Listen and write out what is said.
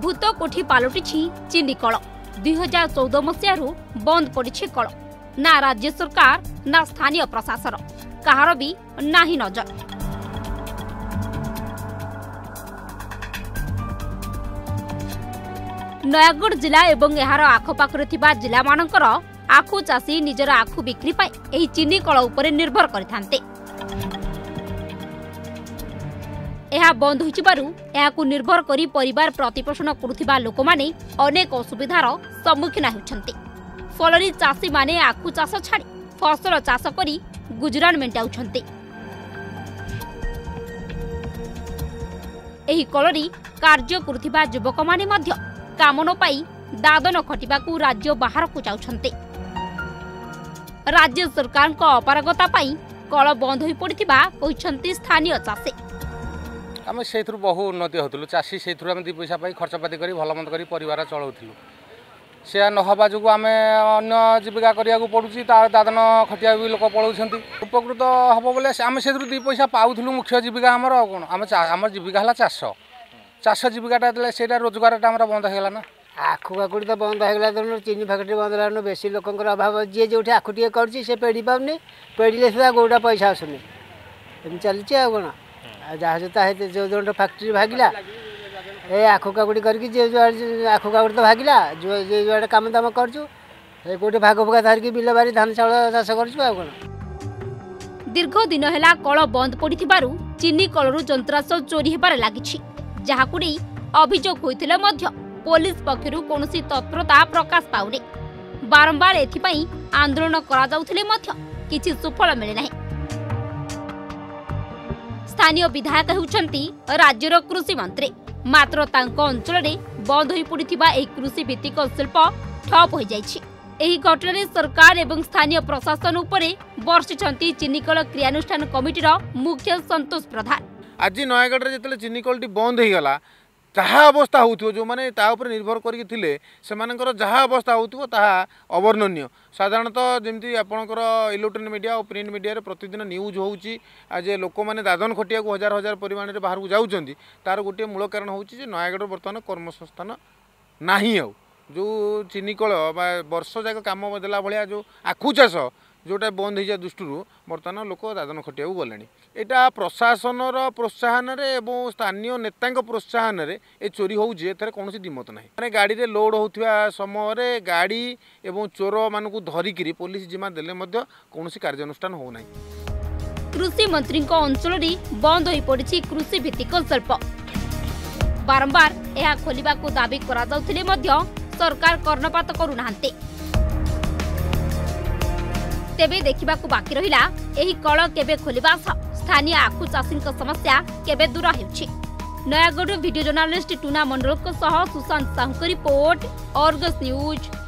भूत कोठी पालटि चीनी कल 2014 मसीह बंद पड़ी कल। ना राज्य सरकार ना स्थानीय प्रशासन कहार भी नाही नजर। नयागढ़ जिला एवं यार आखपाखरे थिबा जिला मानकर आखु चाषी निजर आखु बिक्री पाई एही चीनी कल उपरे निर्भर करिथान्ते। यह बंद होइबारु निर्भर करी परिवार प्रतिपोषण करुथिबा लोकमाने अनेक असुविधार सम्मुखीन होउछन्ते। फलरी चाषी माने आखु चाष छाड़ी फसल चाष करी गुजरान मेंटाउछन्ते। एही कलरी कार्य करुथिबा युवक माने मध्य काम न पाई दादन खटिबाकू राज्य बाहर को जाउछन्ते। राज्य सरकार को अपारगता पाई कल बंद होई पड़िथिबा कहिसन्ते स्थानीय चाषी। आम से बहु उन्नति होलु चाषी से दी पैसा पाई खर्चपाती कर भलमंद कर परिवार चलाऊलु। से नहबा जो आम अन्न जीविका करने पड़ुची दादन खटिया भी लोक पलाउं उपकृत हम बोले आम से दी पैसा पाऊलु। मुख्य जीविका आमर कौन आम जीविका है चाष चाष जीविकाटा से रोजगारटा आम बंद होगा ना। आखु काकुड़ी तो बंद होगा दिन चीनी फैक्ट्री बंद है बेसी लोकर अभाव जी जो आखु टे कर पेढ़ी पाऊनी पेढ़ी सुधा गोटा पैसा आसुनी एम चली कौन जहाँ जो जो फैक्ट्री भागिला ए आखु काकुड़ी करके आखु काकुड़ी तो भागिला जो जो कम दाम करूँ गोटे भाग भगा धरिकी बिल बारी धान चाउल चाष कर। दीर्घ दिन है कल बंद पड़िथिबारु चीनी कलरू जंत्रांश चोरी हेबार लागिछि। जहाकु नै अभियोग होइथिले मध्य पुलिस पक्षरु कोनोसी तत्परता प्रकाश पाउने। बारंबार एथिपई आंदोलन करा जाउथिले मध्य किछि सुफल मिले नाही। स्थानीय विधायक हेउछन्ती राज्यर कृषि मंत्री मात्र तांको अंचल रे बंद होई पड़िथिबा एही कृषि भित्तिक शिल्प ठप होई जाइछि। एही घटना सरकार एवं स्थानीय प्रशासन उपरे बर्षिछन्ती चिनिकल क्रियानुष्ठान कमिटीर मुख्य संतोष प्रधान। आज नयागढ़ में जो चिनिकलटी बंद हो गला जहाँ अवस्था हो जो मैंने निर्भर करके जहाँ अवस्था हो अवर्णनीय। साधारणतः जमी आपंकर इलेक्ट्रोनिक मीडिया और प्रिंट मीडिया प्रतिदिन न्यूज होची जे लोक मैंने दादन खटिया को हजार हजार परिमाण में बाहर को जाऊँच तार गोटे मूल कारण हूँ नयागढ़ बर्तमान कर्मसंस्थान नाही। जो चिनिकल वर्ष जाक कम देला भाया जो आखु चाष जोटा बंद हो दृष्टि बर्तमान लोक दादन खटिया गले। यहाँ प्रशासनर प्रोत्साहन एवं स्थानीय नेता प्रोत्साहन ए चोरी होउछि कौन दिमत ना। मैंने गाड़ी रे लोड होता समय गाड़ी एवं चोर मान धरिकी पुलिस जिम्मा देले कौन कार्यानुष्ठान हो ना। कृषि मंत्री अंचल बंद हो पड़ी कृषि भित्तिक शिल्प बारंबार यह खोलिबा को दाबी करा जाउथिले मध्य सरकार कर्णपात करूनाहांते। तेबे देखा बाकी रहिला एही कल केबे खोलिबा स्थानीय आखु चाषी समस्या केबे दूर हेउछि। Nayagarh video journalist Tuna Mandal Sushant Sahu report Argus news.